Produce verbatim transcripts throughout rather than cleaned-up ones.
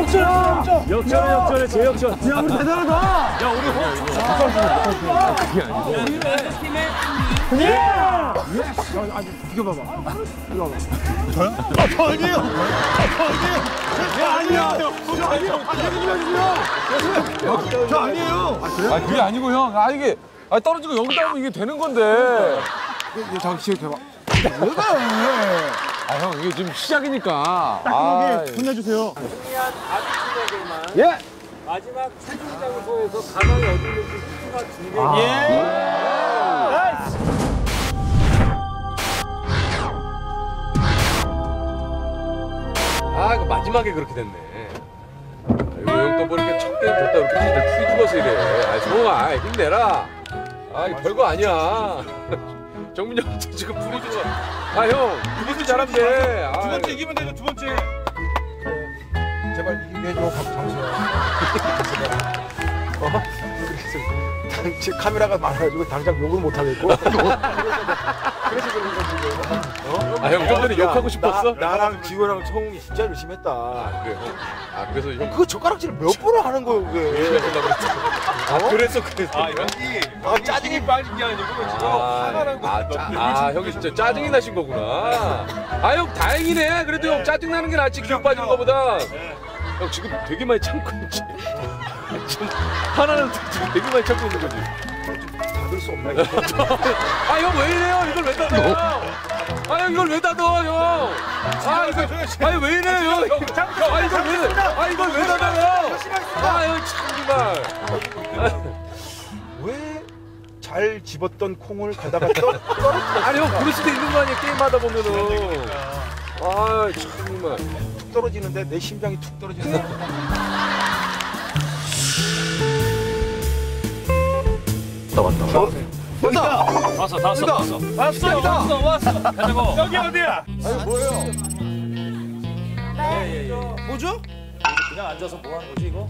역전! 역전에 역전에 재역전. 야, 우리 대단하다! 야, 우리 호! 그게 아니고. 팀의 예! 예스! 아, 비켜봐봐. 이거 봐봐. 저요? 아, 저 아니에요! 아, 저 아니에요! 저 아니에요! 저 아니에요! 저 아니에요! 아, 그래요? 아, 그게 아니고, 형. 아, 이게. 아, 떨어지고 여기다 하면 이게 되는 건데. 이거 자기 시작해봐. 왜 그래? 아, 형, 이게 지금 시작이니까. 따끔하게 혼내주세요. 승리한 아비팀에게만 예! 마지막 최종 장소에서 가방이 어디든지 힌트가 준비됩니다. 예! 아, 이거 마지막에 그렇게 됐네. 이거 형 또 뭐 이렇게 첫 게임 졌다 그렇게 진짜 풀이 죽어서 이래. 아, 성호아, 힘내라. 아, 이거 별거 아니야. 정민이 형 지금 풀이 죽어. 아, 형, 이기도 잘하면 돼. 아, 두 번째 이기면 되죠, 두 번째. 제발 이기게 해줘, 장수야. 어? 당, 카메라가 많아가지고 당장 욕을 못 하겠고. 그래서 그런 거지. 어? 아, 형, 형 전에 욕하고 싶었어? 나, 나랑 지호랑 성웅이 진짜 열심히 했다. 아, 그래, 형. 아, 그래서 형. 그거 젓가락질을 몇 번을 하는 거예요, 그게. 열심히 하신다고 그랬지. 아, 그래서, 그래서. 아, 형이. 아, 짜증이 빠진 게 아니고, 지금 아, 화가 난 거. 아, 짜, 아, 형이 진짜 짜증이 나신 거구나. 아, 형 다행이네. 그래도 형 짜증 나는 게 낫지 기억 빠지는 거보다. 형 지금 되게 많이 참고 있지. 지금 하나는 지금 되게 많이 참고 있는 거지. 닫을 수 없나? 아, 형 왜 이래요? 이걸 왜 닫아요? 아, 형 이걸 왜 닫아, 형? 아, 이거, 아니 왜 이래요, 형? 아, 이걸 왜, 아, 이걸 왜 닫아요? 아, 형 참 정말. 왜 잘 집었던 콩을 가다가 떨, 떨어 아니, 형 그럴 수도 있는 거 아니야, 게임하다 보면은. 아, 정말. 툭 떨어지는데 내 심장이 툭 떨어지는데. 왔다, 왔다. 왔다! 왔어, 다 왔어, 다 왔어. 왔어! 왔어, 왔어. 가자고. 여기 어디야? 아니 뭐예요? 뭐죠? 그냥 앉아서 뭐 하는 거지, 이거?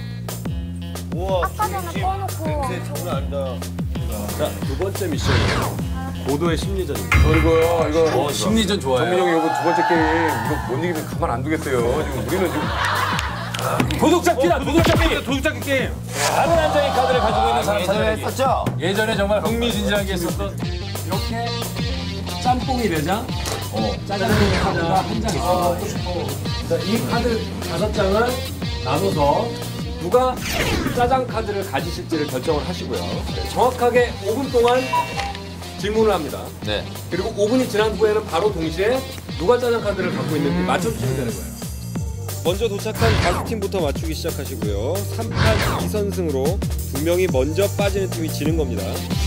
아까 전에 꺼놓고 자, 두 번째 미션이에요. 고도의 심리전입니다. 그리고요, 이거. 어, 심리전 좋아요. 정민이 형이 이번 두 번째 게임 이거 못 이기면 가만 안 두겠어요. 지금 우리는 지금 도둑 잡기다, 도둑 잡기. 도둑 잡기 게임. 다른 한 장의 카드를 가지고 있는 사람 찾아내기. 했었죠? 예전에 정말 흥미진진하게 했었던 이렇게 짬뽕이 되자 어, 짜장면 카드가 한 장 있어. 자, 이 카드 다섯 장을 나눠서 누가 짜장 카드를 가지실지를 결정을 하시고요. 네, 정확하게 오 분 동안 질문을 합니다. 네. 그리고 오 분이 지난 후에는 바로 동시에 누가 짜장 카드를 갖고 있는지 맞춰주시면 되는 거예요. 먼저 도착한 가수팀부터 맞추기 시작하시고요. 삼 판 이 선승으로 두 명이 먼저 빠지는 팀이 지는 겁니다.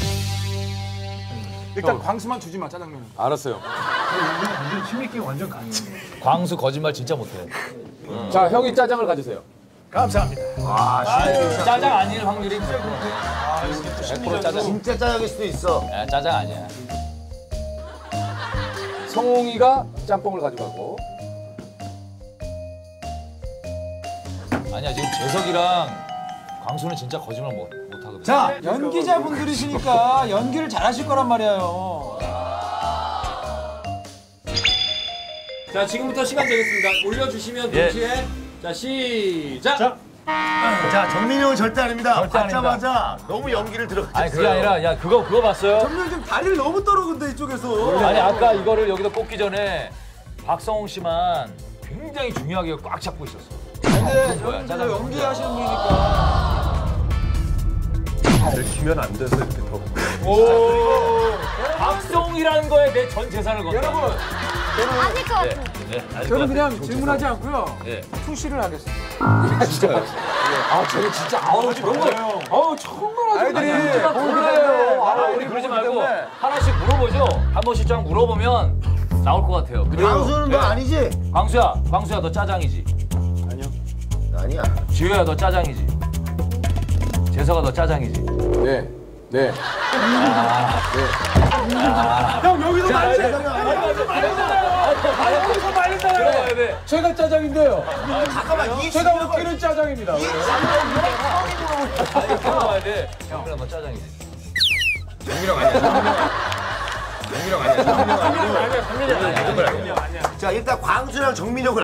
일단 광수만 주지 마, 짜장면. 알았어요. 광수 거짓말 진짜 못해. 자, 형이 짜장을 가지세요. 감사합니다. 짜장 아닐 확률이 백 퍼센트 짜장. 진짜 짜장일 수도 있어. 야, 짜장 아니야. 성웅이가 짬뽕을 가져가고. 아니야, 지금 재석이랑 광수는 진짜 거짓말 못, 못 하거든. 자, 연기자분들이시니까 연기를 잘하실 거란 말이에요. 자, 지금부터 시간 되겠습니다. 올려주시면 예. 동시에 자, 시작! 자. 자, 정민이 형은 절대 아닙니다. 절대 아닙니다. 받자마자 너무 연기를 들어가셨어요. 아니, 그게 아니라, 야, 그거, 그거 봤어요? 정말 지금 다리를 너무 떨어 근데 이쪽에서. 아니, 아까 이거를 여기다 꽂기 전에 박성웅 씨만 굉장히 중요하게 꽉 잡고 있었어. 근데 뭐야, 여러분들 짜장 연기하시는 분이니까. 들키면 안 돼서 이렇게 더. 오! 박성웅이라는 거에 내 전 재산을 건다. 여러분, 아닐 것 같은. 네, 알 저는 것 그냥 질문하지 않고요. 네. 투시를 하겠습니다. 아, 쟤는 진짜 아우 저런 거. 어우, 정말 아주 아이들이 몰라요. 아, 우리 그러지 말고 하나씩 물어보죠. 한 번씩 쫙 물어보면 나올 것 같아요. 그리고 광수는 너 아니지? 광수야, 광수야 너 짜장이지? 아니야. 지효야 너 짜장이지? 재석아 너 짜장이지? 네. 네. 형 여기도 많이 여기서 말렸잖아요. 네. 제가 짜장인데요. 잠깐만, 이 제가 웃기는 짜장입니다. 이렇게 나와야 돼. 정민아 너 짜장이지? 정민형 아니야. 정민형 아니야. 정민형 아니야. 자, 일단 광수랑 정민혁을